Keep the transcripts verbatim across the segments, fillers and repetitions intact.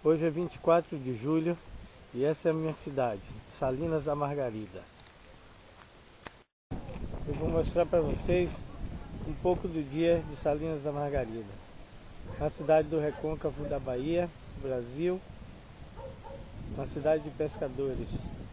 Hoje é vinte e quatro de julho e essa é a minha cidade, Salinas da Margarida. Eu vou mostrar para vocês um pouco do dia de Salinas da Margarida. Uma cidade do recôncavo da Bahia, Brasil, uma cidade de pescadores.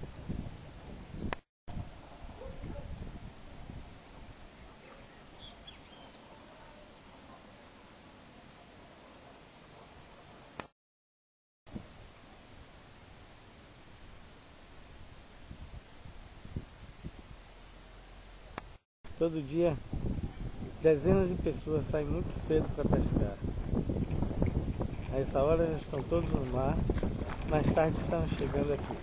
Todo dia, dezenas de pessoas saem muito cedo para pescar. A essa hora já estão todos no mar, mais tarde estão chegando aqui.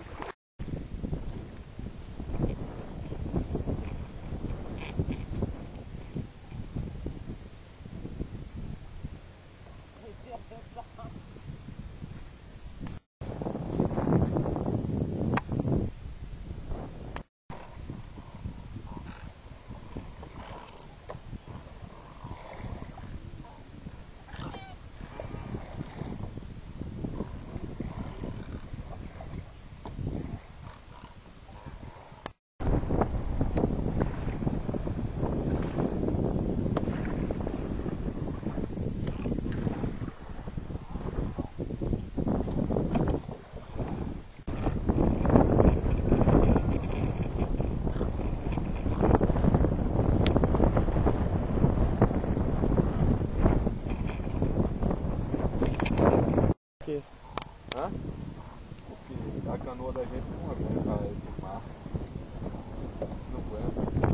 Hã? Porque a canoa da gente não aguenta esse mar. Não aguenta.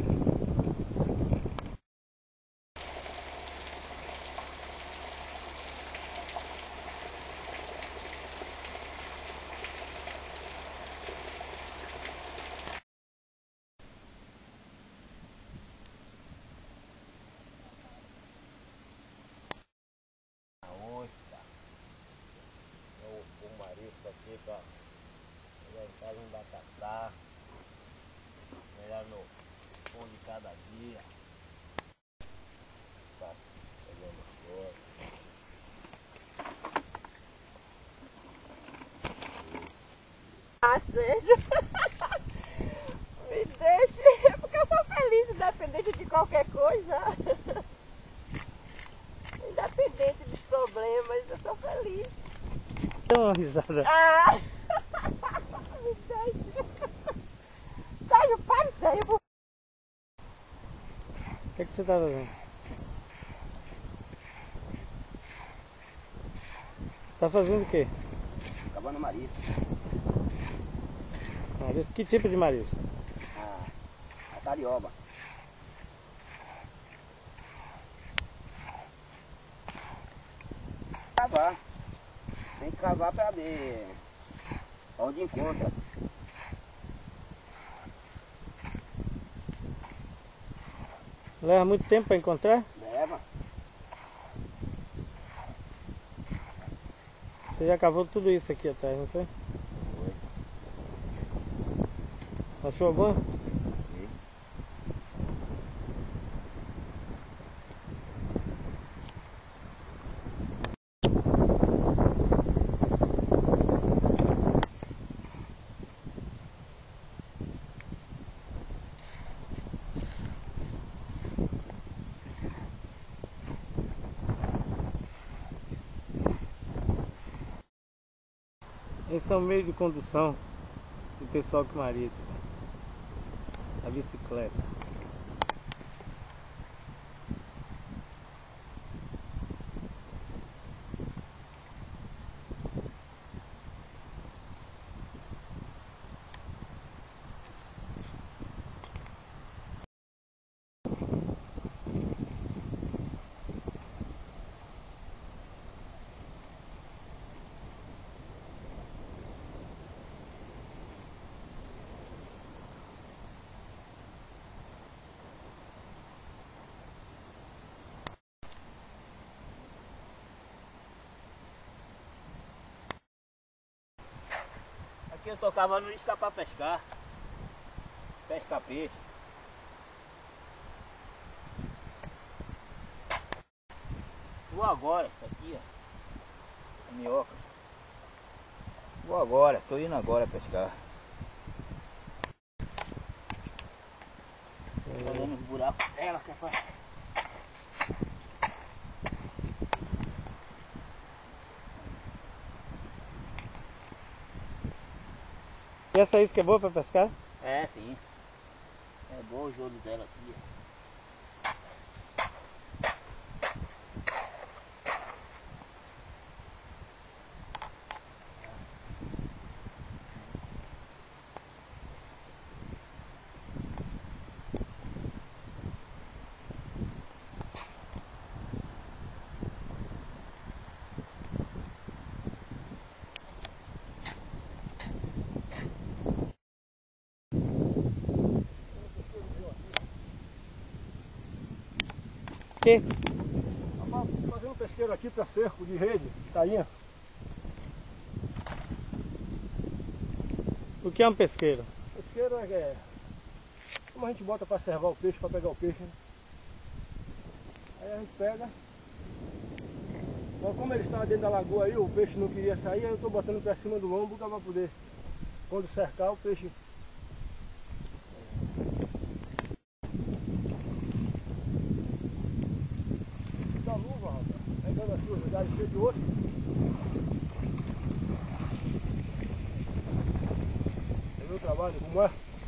Aqui, ó, melhor em casa um bacatá, melhor no pão de cada dia. Tá pegando flor. Ah, seja. Me deixe, porque eu sou feliz, independente de qualquer coisa. Independente dos problemas, eu sou feliz. Dá uma risada. Ah! Me deixe. Sérgio, para, Sérgio. O que, é que você está fazendo? Está fazendo o quê? Acabando marisco. Marisco? Que tipo de marisco? Ah, a carioba. Cavar. Tem que cavar para ver onde encontra. Leva muito tempo para encontrar? Leva. Você já cavou tudo isso aqui atrás, não foi? Foi. Achou alguma? Sim. Esse é o meio de condução do pessoal que marisca. A bicicleta. Aqui eu tô cavando isca para pescar. Pescar peixe. Vou agora, isso aqui, ó. A minhoca. Vou agora, tô indo agora pescar. É. Olhando os buracos dela, que é pra... E essa isca é boa para pescar? É, sim. É bom os olhos dela aqui. Que? Fazendo um pesqueiro aqui para cerco de rede, tainha. O que é um pesqueiro? Pesqueiro é, é como a gente bota para servar o peixe, para pegar o peixe, né? Aí a gente pega. Então, como ele estava dentro da lagoa aí, o peixe não queria sair, aí eu estou botando para cima do lombo para poder, quando cercar, o peixe. Da luva, rapaz, pegando as suas unidades cheias de osso. Você viu o trabalho como é?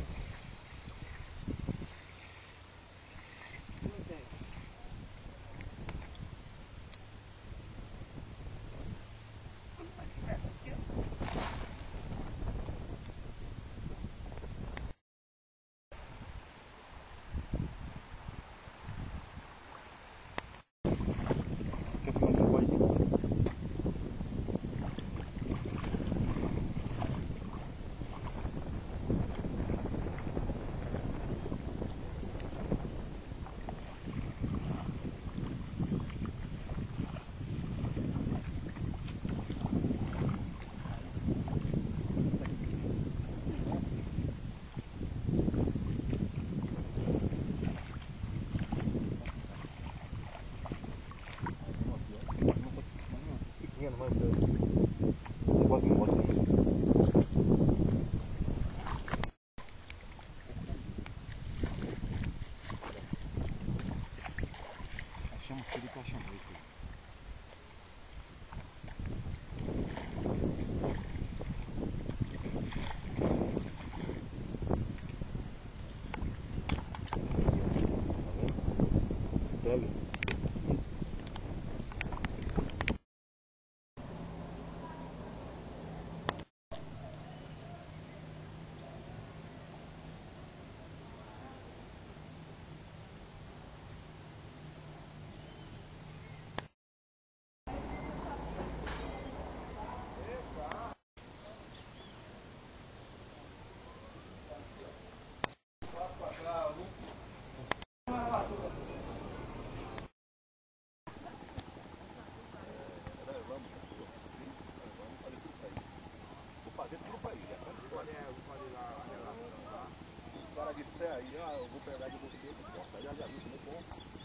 Aí, ah, eu vou pegar de você, já já já vi, muito bom.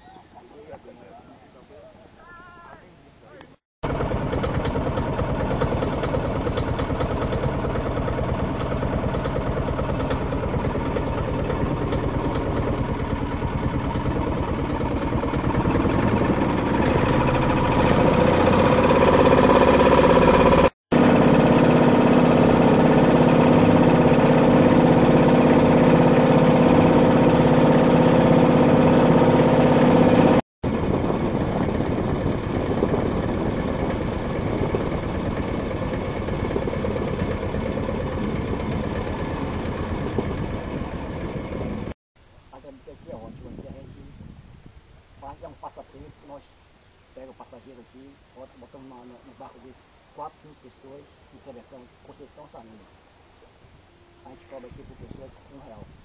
É um passatempo, nós pegamos o passageiro aqui, botamos no, no barco de quatro, cinco pessoas, em Conceição Salinas. A gente cobra aqui por pessoas um real.